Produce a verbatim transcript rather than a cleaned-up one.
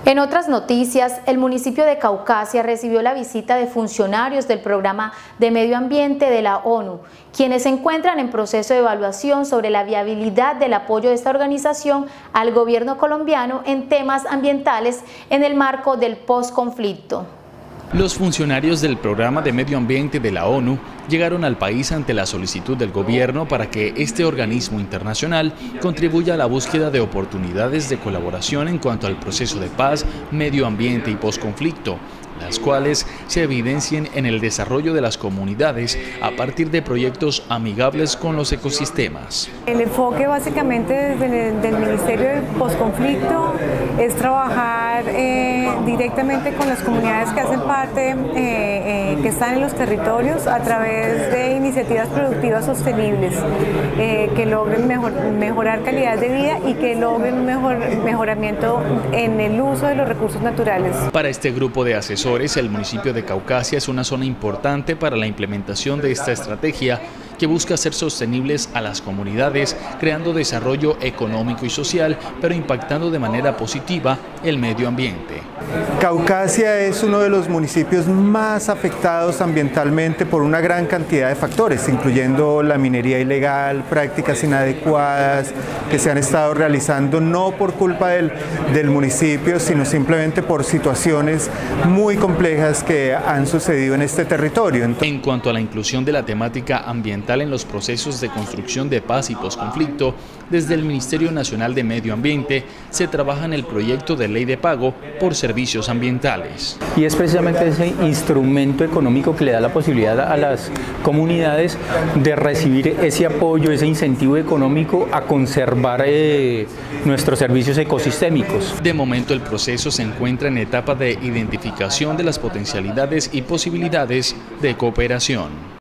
En otras noticias, el municipio de Caucasia recibió la visita de funcionarios del Programa de Medio Ambiente de la ONU, quienes se encuentran en proceso de evaluación sobre la viabilidad del apoyo de esta organización al gobierno colombiano en temas ambientales en el marco del posconflicto. Los funcionarios del Programa de Medio Ambiente de la ONU llegaron al país ante la solicitud del gobierno para que este organismo internacional contribuya a la búsqueda de oportunidades de colaboración en cuanto al proceso de paz, medio ambiente y posconflicto, las cuales se evidencien en el desarrollo de las comunidades a partir de proyectos amigables con los ecosistemas. El enfoque básicamente desde el del Ministerio del Posconflicto es trabajar eh, directamente con las comunidades que hacen parte, eh, eh, que están en los territorios a través de iniciativas productivas sostenibles, eh, que logren mejor, mejorar calidad de vida y que logren un mejor mejoramiento en el uso de los recursos naturales. Para este grupo de asesores, el municipio de Caucasia es una zona importante para la implementación de esta estrategia que busca hacer sostenibles a las comunidades, creando desarrollo económico y social, pero impactando de manera positiva el medio ambiente. Caucasia es uno de los municipios más afectados ambientalmente por una gran cantidad de factores, incluyendo la minería ilegal, prácticas inadecuadas que se han estado realizando no por culpa del, del municipio, sino simplemente por situaciones muy complejas que han sucedido en este territorio. En cuanto a la inclusión de la temática ambiental en los procesos de construcción de paz y posconflicto, desde el Ministerio Nacional de Medio Ambiente se trabaja en el proyecto de ley de pago por servicios ambientales. Y es precisamente ese instrumento económico que le da la posibilidad a las comunidades de recibir ese apoyo, ese incentivo económico a conservar eh, nuestros servicios ecosistémicos. De momento el proceso se encuentra en etapa de identificación de las potencialidades y posibilidades de cooperación.